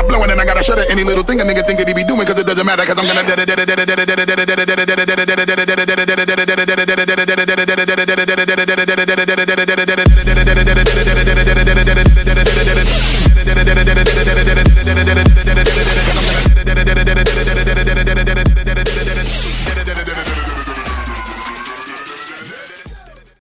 start blowing and I gotta shut it. Any little thing a nigga think that he be doing, cause it doesn't matter, cause I'm gonna